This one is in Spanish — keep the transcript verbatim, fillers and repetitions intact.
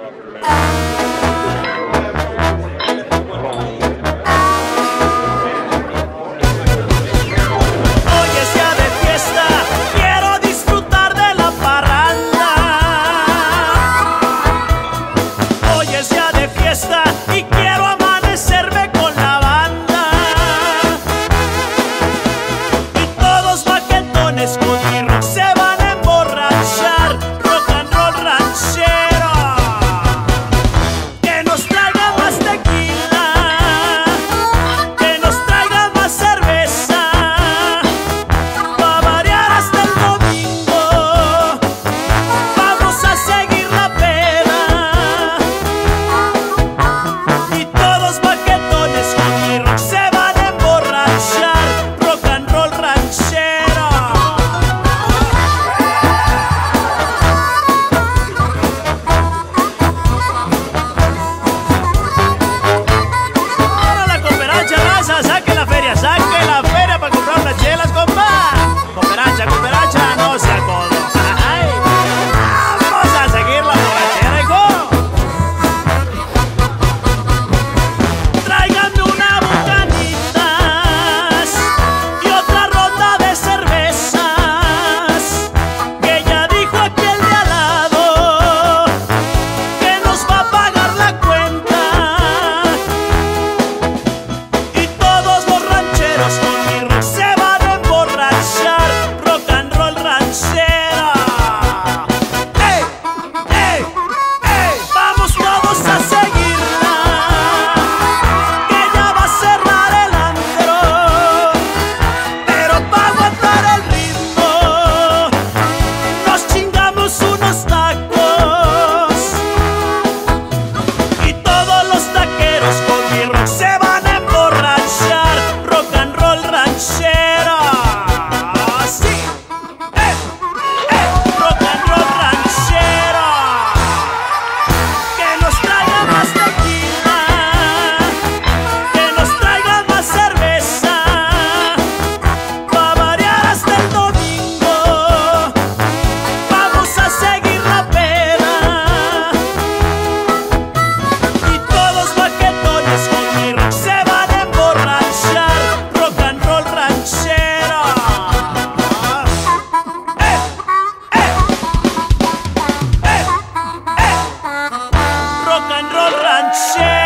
Y quiero amanecerme con la banda y todos baquetones con mi rock se van a emborrachar. Rock and roll ranchero, que nos traiga más tequila, que nos traiga más cerveza, pa' variar hasta el domingo. Vamos a seguir la peda y todos baquetones con mi rock se van a emborrachar. Rock and roll ranchero. Ahora la cooperacha, raza, saque la feria, saque la feria para comprar unas chelas, compa. Cooperacha, cooperacha, no sea codo. Ay, vamos a seguir la borrachera, hijo. Tráiganme una Bucanitas y otra ronda de cervezas, que ya dijo aquel de al lado que nos va a pagar la cuenta. Y todos los rancheros con mi rock se van a emborrachar. Rock and roll ranchera. ¡Ey! ¡Ey! ¡Ey! Vamos todos a seguirla, que ya va a cerrar el antro, pero pa' aguantar el ritmo nos chingamos unos tacos. Y todos los taqueros con mi rock se van a emborrachar. Rock and roll ranchera. Sí. ¡Eh! ¡Eh! Rock and roll ranchera, que nos traiga más tequila, que nos traiga más cerveza, pa' variar hasta el domingo. Vamos a seguir la peda y todos baquetones con mi rock se van a emborrachar. Rock and roll ranchera. ¡Eh! ¡Eh! ¡Eh! ¡Eh! Rock and roll ranchera.